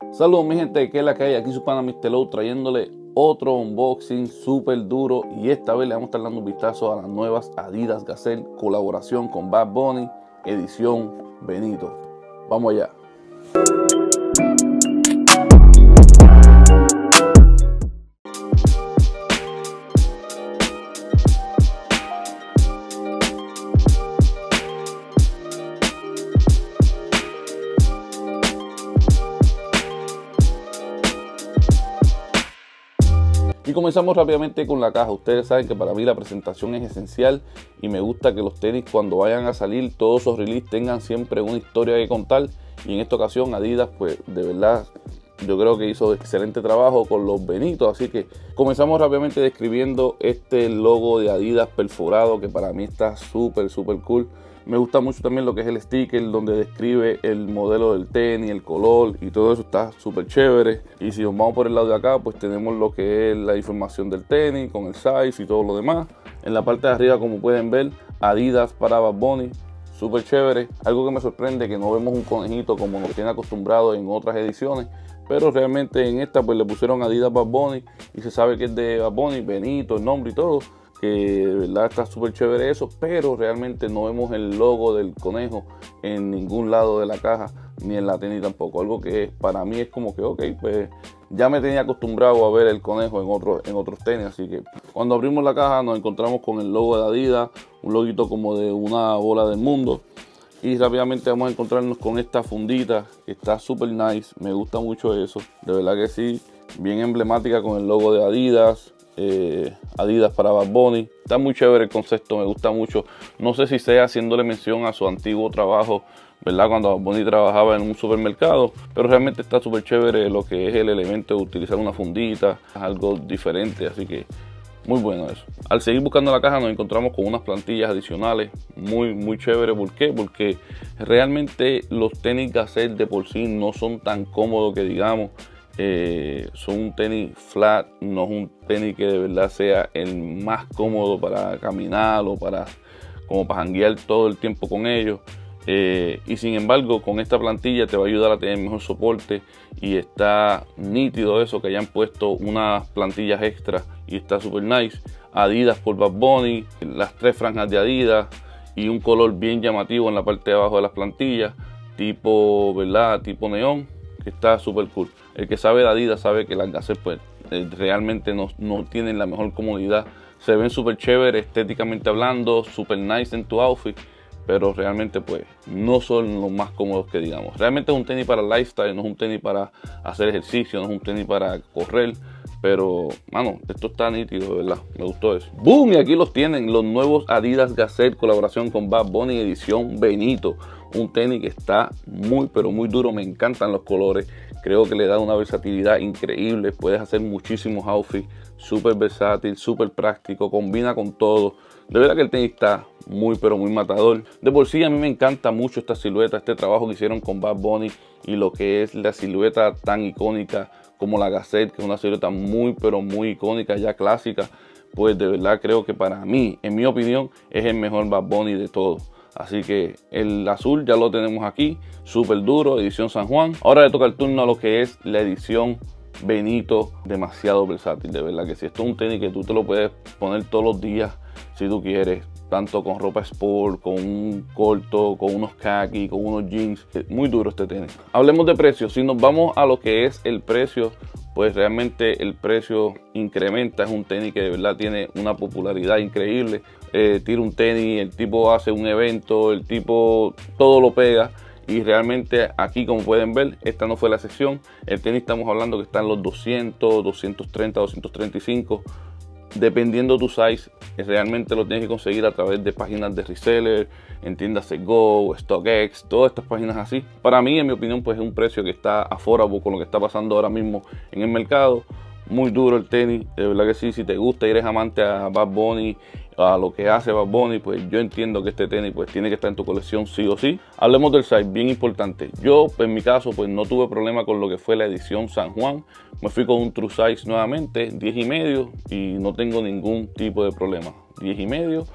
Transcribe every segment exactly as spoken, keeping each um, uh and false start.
Saludos mi gente, que es la que hay, aquí su pana mister Low trayéndole otro unboxing súper duro y esta vez le vamos a estar dando un vistazo a las nuevas Adidas Gazelle colaboración con Bad Bunny, edición Benito. Vamos allá. Y comenzamos rápidamente con la caja. Ustedes saben que para mí la presentación es esencial y me gusta que los tenis cuando vayan a salir, todos esos release tengan siempre una historia que contar. Y en esta ocasión Adidas, pues de verdad, yo creo que hizo excelente trabajo con los Benitos. Así que comenzamos rápidamente describiendo este logo de Adidas perforado que para mí está súper, súper cool. Me gusta mucho también lo que es el sticker donde describe el modelo del tenis, el color y todo eso está súper chévere. Y si nos vamos por el lado de acá, pues tenemos lo que es la información del tenis con el size y todo lo demás. En la parte de arriba, como pueden ver, Adidas para Bad Bunny, súper chévere. Algo que me sorprende que no vemos un conejito como nos tiene acostumbrado en otras ediciones. Pero realmente en esta pues le pusieron Adidas Bad Bunny y se sabe que es de Bad Bunny, Benito, el nombre y todo. Que de verdad está súper chévere eso, pero realmente no vemos el logo del conejo en ningún lado de la caja, ni en la tenis tampoco. Algo que para mí es como que, ok, pues ya me tenía acostumbrado a ver el conejo en, otro, en otros tenis. Así que cuando abrimos la caja nos encontramos con el logo de Adidas, un loguito como de una bola del mundo. Y rápidamente vamos a encontrarnos con esta fundita que está súper nice, me gusta mucho eso, de verdad que sí, bien emblemática con el logo de Adidas. Eh, Adidas para Bad Bunny, está muy chévere el concepto, me gusta mucho. No sé si sea haciéndole mención a su antiguo trabajo, ¿verdad? Cuando Bad Bunny trabajaba en un supermercado, pero realmente está súper chévere lo que es el elemento de utilizar una fundita, es algo diferente, así que muy bueno eso. Al seguir buscando la caja nos encontramos con unas plantillas adicionales muy muy chévere. ¿Por qué? Porque realmente los tenis Gazelle de por sí no son tan cómodos que digamos. Eh, son un tenis flat, no es un tenis que de verdad sea el más cómodo para caminar o para como para janguear todo el tiempo con ellos. Eh, y sin embargo con esta plantilla te va a ayudar a tener mejor soporte y está nítido eso que hayan puesto unas plantillas extra y está super nice. Adidas por Bad Bunny, las tres franjas de Adidas y un color bien llamativo en la parte de abajo de las plantillas tipo, ¿verdad? Tipo neón, que está súper cool. El que sabe de Adidas sabe que las Gazelle pues eh, realmente no, no tienen la mejor comodidad. Se ven súper chévere estéticamente hablando, súper nice en tu outfit, pero realmente pues no son los más cómodos que digamos. Realmente es un tenis para lifestyle, no es un tenis para hacer ejercicio, no es un tenis para correr. Pero, mano, esto está nítido, de verdad, me gustó eso. ¡Boom! Y aquí los tienen, los nuevos Adidas Gazelle colaboración con Bad Bunny edición Benito. Un tenis que está muy, pero muy duro, me encantan los colores. Creo que le da una versatilidad increíble, puedes hacer muchísimos outfits, súper versátil, súper práctico, combina con todo. De verdad que el tenis está muy, pero muy matador. De por sí a mí me encanta mucho esta silueta, este trabajo que hicieron con Bad Bunny y lo que es la silueta tan icónica como la Gazelle, que es una silueta muy, pero muy icónica, ya clásica. Pues de verdad creo que para mí, en mi opinión, es el mejor Bad Bunny de todos. Así que el azul ya lo tenemos aquí, súper duro, edición San Juan. Ahora le toca el turno a lo que es la edición Benito, demasiado versátil, de verdad que si esto es un tenis que tú te lo puedes poner todos los días si tú quieres, tanto con ropa sport, con un corto, con unos khaki, con unos jeans, muy duro este tenis. Hablemos de precios, si nos vamos a lo que es el precio, pues realmente el precio incrementa, es un tenis que de verdad tiene una popularidad increíble. Eh, tira un tenis, el tipo hace un evento, el tipo todo lo pega y realmente aquí como pueden ver, esta no fue la sección. El tenis estamos hablando que está en los doscientos, doscientos treinta, doscientos treinta y cinco. Dependiendo tu size, realmente lo tienes que conseguir a través de páginas de reseller, en tiendas Go, StockX, todas estas páginas así. Para mí, en mi opinión, pues es un precio que está affordable con lo que está pasando ahora mismo en el mercado. Muy duro el tenis, de verdad que sí. Si te gusta y eres amante a Bad Bunny, a lo que hace Bad Bunny, pues yo entiendo que este tenis pues tiene que estar en tu colección sí o sí. Hablemos del size, bien importante. Yo en mi caso pues no tuve problema con lo que fue la edición San Juan. Me fui con un true size nuevamente, diez y medio, y no tengo ningún tipo de problema. diez y medio.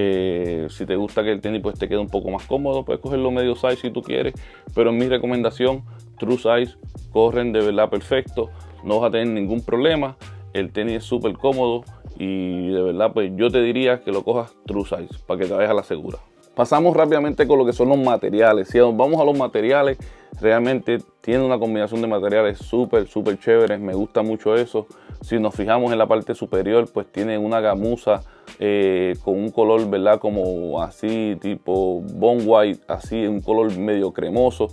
Eh, si te gusta que el tenis pues te quede un poco más cómodo, puedes cogerlo medio size si tú quieres, pero en mi recomendación True Size corren de verdad perfecto, no vas a tener ningún problema. El tenis es súper cómodo y de verdad pues yo te diría que lo cojas True Size para que te vayas a la segura. Pasamos rápidamente con lo que son los materiales. Si vamos a los materiales, realmente tiene una combinación de materiales súper, súper chéveres. Me gusta mucho eso. Si nos fijamos en la parte superior, pues tiene una gamuza eh, con un color, ¿verdad? Como así, tipo bone white, así, un color medio cremoso.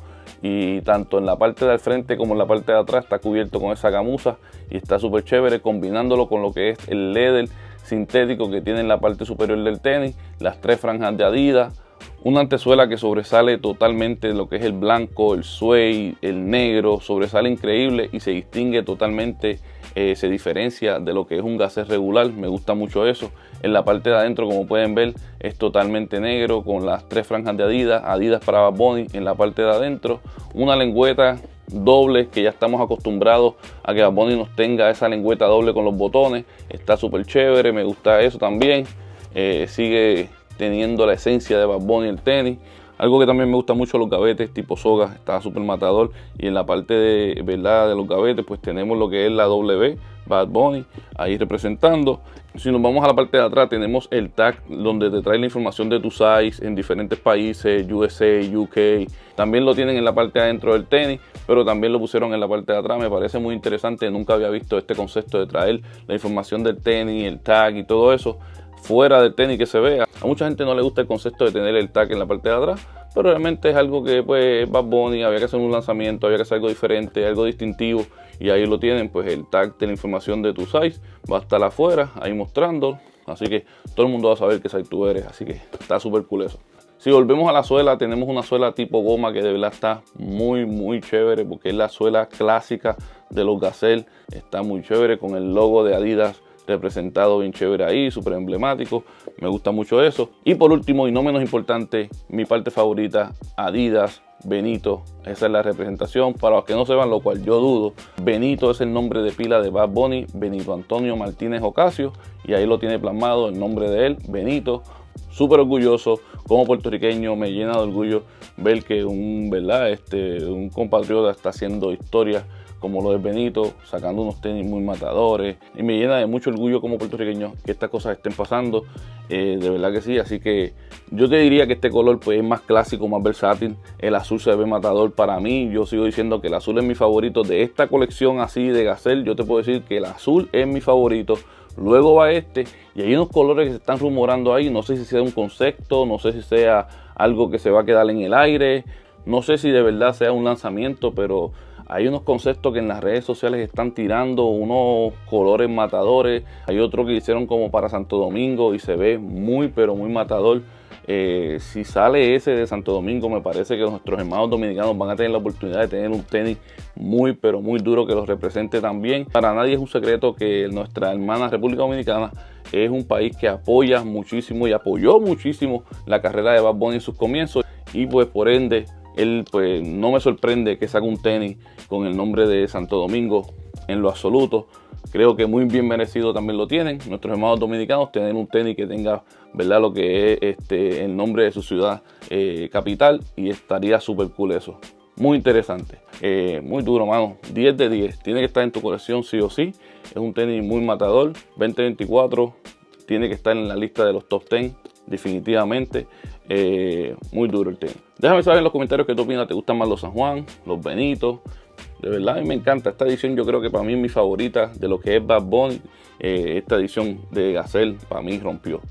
Y tanto en la parte del frente como en la parte de atrás está cubierto con esa gamuza. Y está súper chévere combinándolo con lo que es el leather sintético que tiene en la parte superior del tenis, las tres franjas de Adidas, una antesuela que sobresale totalmente de lo que es el blanco, el suede, el negro, sobresale increíble y se distingue totalmente, eh, se diferencia de lo que es un Gazelle regular. Me gusta mucho eso. En la parte de adentro, como pueden ver, es totalmente negro con las tres franjas de Adidas, Adidas para Bad Bunny en la parte de adentro, una lengüeta doble que ya estamos acostumbrados a que Bad Bunny nos tenga esa lengüeta doble con los botones. Está súper chévere, me gusta eso también. Eh, sigue teniendo la esencia de Bad Bunny el tenis. Algo que también me gusta mucho, los gavetes tipo soga, está súper matador. Y en la parte de, ¿verdad?, de los gavetes pues tenemos lo que es la W Bad Bunny ahí representando. Si nos vamos a la parte de atrás, tenemos el tag donde te trae la información de tu size en diferentes países, U S A, U K. También lo tienen en la parte de adentro del tenis, pero también lo pusieron en la parte de atrás. Me parece muy interesante. Nunca había visto este concepto de traer la información del tenis, el tag y todo eso fuera del tenis, que se vea. A mucha gente no le gusta el concepto de tener el tag en la parte de atrás, pero realmente es algo que pues Bad Bunny, había que hacer un lanzamiento, había que hacer algo diferente, algo distintivo, y ahí lo tienen, pues el tag de la información de tu size va a estar afuera, ahí mostrando, así que todo el mundo va a saber qué size tú eres, así que está súper cool eso. Si volvemos a la suela, tenemos una suela tipo goma que de verdad está muy muy chévere, porque es la suela clásica de los Gazelle. Está muy chévere con el logo de Adidas representado bien chévere ahí, súper emblemático. Me gusta mucho eso. Y por último y no menos importante, mi parte favorita, Adidas Benito. Esa es la representación. Para los que no sepan, lo cual yo dudo, Benito es el nombre de pila de Bad Bunny, Benito Antonio Martínez Ocasio, y ahí lo tiene plasmado el nombre de él, Benito. Súper orgulloso como puertorriqueño, me llena de orgullo ver que un, ¿verdad? Este, un compatriota está haciendo historia como lo de Benito, sacando unos tenis muy matadores, y me llena de mucho orgullo como puertorriqueño que estas cosas estén pasando, eh, de verdad que sí. Así que yo te diría que este color pues es más clásico, más versátil. El azul se ve matador para mí. Yo sigo diciendo que el azul es mi favorito de esta colección así de Gazelle. Yo te puedo decir que el azul es mi favorito. Luego va este, y hay unos colores que se están rumorando ahí. No sé si sea un concepto, no sé si sea algo que se va a quedar en el aire, no sé si de verdad sea un lanzamiento, pero hay unos conceptos que en las redes sociales están tirando, unos colores matadores. Hay otro que hicieron como para Santo Domingo y se ve muy pero muy matador. Eh, si sale ese de Santo Domingo, me parece que nuestros hermanos dominicanos van a tener la oportunidad de tener un tenis muy pero muy duro que los represente también. Para nadie es un secreto que nuestra hermana República Dominicana es un país que apoya muchísimo y apoyó muchísimo la carrera de Bad Bunny en sus comienzos, y pues por ende él, pues no me sorprende que saque un tenis con el nombre de Santo Domingo en lo absoluto. Creo que muy bien merecido también lo tienen nuestros hermanos dominicanos, tener un tenis que tenga, ¿verdad?, lo que es este, el nombre de su ciudad eh, capital, y estaría súper cool eso. Muy interesante, eh, muy duro, mano. diez de diez, tiene que estar en tu colección sí o sí. Es un tenis muy matador. veinte veinticuatro tiene que estar en la lista de los top diez, definitivamente. Eh, muy duro el tenis. Déjame saber en los comentarios qué tú opinas. ¿Te gustan más los San Juan, los Benito? De verdad, a mí me encanta esta edición. Yo creo que para mí es mi favorita de lo que es Bad Bunny. Eh, esta edición de Gazelle para mí rompió.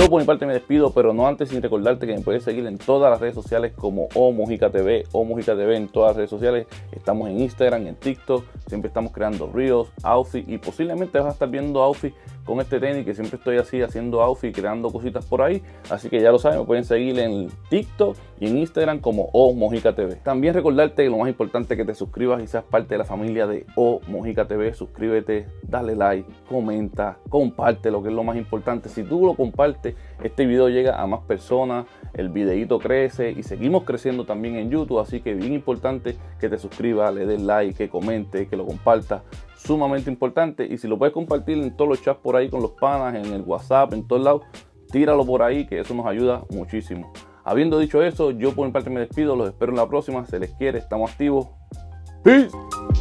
Yo por mi parte me despido, pero no antes sin recordarte que me puedes seguir en todas las redes sociales como O Mojica T V, O Mojica T V en todas las redes sociales. Estamos en Instagram, en TikTok, siempre estamos creando reels, outfits y posiblemente vas a estar viendo outfits con este tenis, que siempre estoy así haciendo outfits, creando cositas por ahí. Así que ya lo saben, me pueden seguir en TikTok y en Instagram como O Mojica T V. También recordarte que lo más importante es que te suscribas y seas parte de la familia de O Mojica T V. Suscríbete, dale like, comenta, comparte, lo que es lo más importante. Si tú lo compartes, este video llega a más personas, el videito crece y seguimos creciendo también en YouTube. Así que bien importante que te suscribas, le des like, que comente, que lo compartas. Sumamente importante. Y si lo puedes compartir en todos los chats por ahí con los panas, en el WhatsApp, en todos lados, tíralo por ahí, que eso nos ayuda muchísimo. Habiendo dicho eso, yo por mi parte me despido, los espero en la próxima. Se les quiere, estamos activos. Peace.